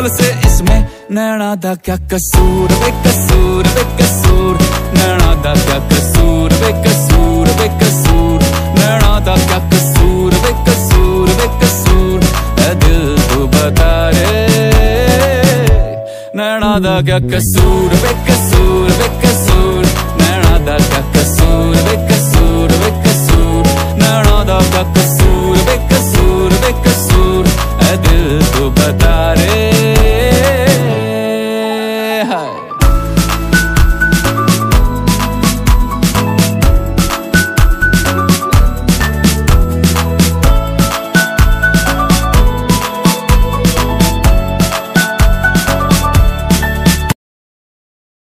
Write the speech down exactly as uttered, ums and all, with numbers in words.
कमाल से इसमें नैना दा क्या कसूर वे कसूर वे कसूर, नैना दा क्या कसूर वे कसूर वे कसूर, नैना दा क्या कसूर वे कसूर वे कसूर, ऐ दिल तू बता रे नैना दा क्या कसूर वे कसूर वे कसूर, नैना दा क्या कसूर वे कसूर वे कसूर, नैना दा क्या कसूर वे कसूर वे कसूर, ऐ दिल तू बता रे